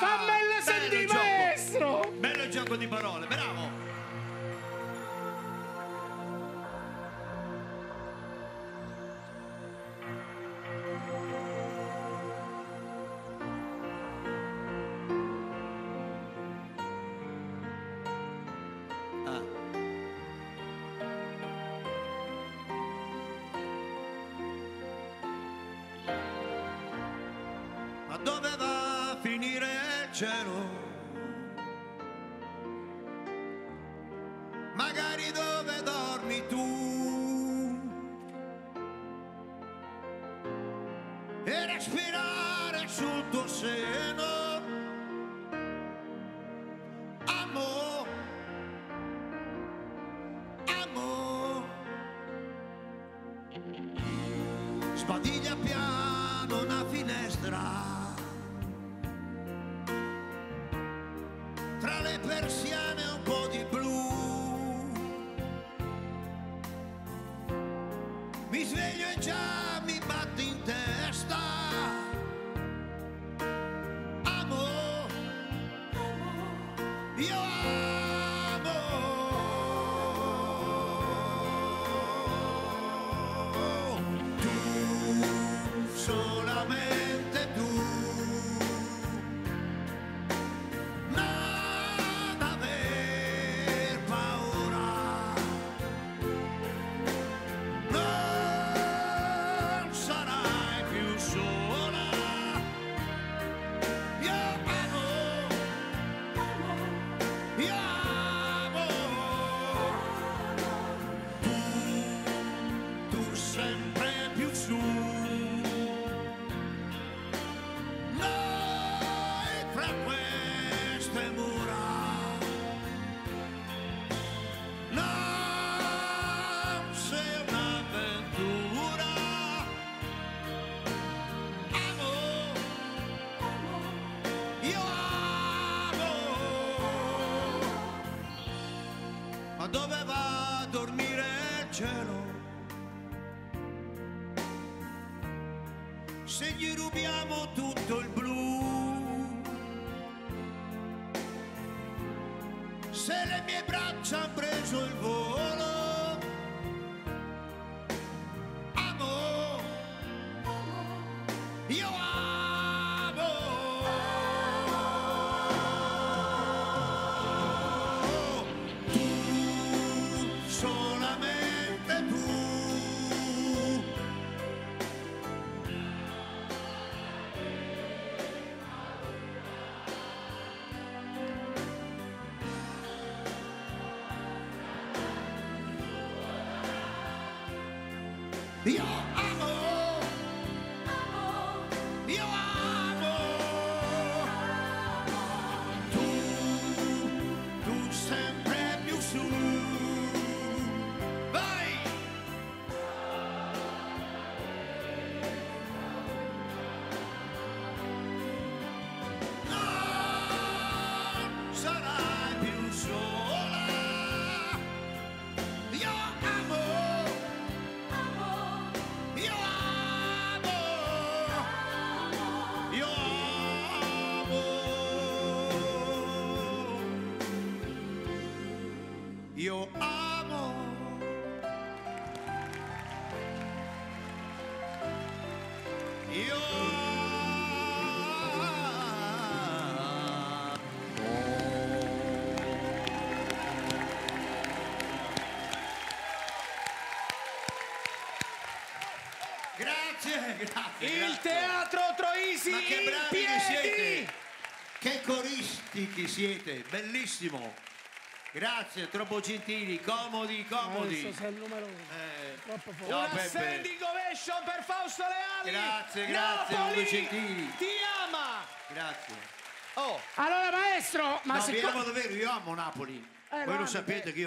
Fammela sentire, maestro! Bello il gioco di parole, bravo! Ma dove va a finire il cielo? Magari dove dormi tu e respirare sul tuo seno, amo, amo, sbadiglia piano una finestra, tra le persiane un po' di blu, mi sveglio e già mi batte in testa, amo, io amo, tu, solamente tu. Sempre più su, noi fra queste mura, non sei un'avventura, amo, io amo, ma dove va a dormire il cielo? Se gli rubiamo tutto il blu, se le mie braccia han preso il volo, amo, io amo, tu, solamente tu. Io amo, io amo, tu sempre più su, vai! Non sarai più sola, io amo. Io amo, io amo, io amo, io amo. Grazie, grazie. Il Teatro Troisi Ma che in bravi piedi! che siete! Che coristi che siete! Bellissimo! Grazie, troppo gentili, comodi, comodi. Adesso sei il numero uno. Troppo forte. Ciao, Una Peppe. standing ovation per Fausto Leali. Grazie, grazie, Napoli molto gentili. ti ama. Grazie. Allora maestro, ma No, siccome... vi amo davvero, io amo Napoli. Voi lo guarda, sapete che io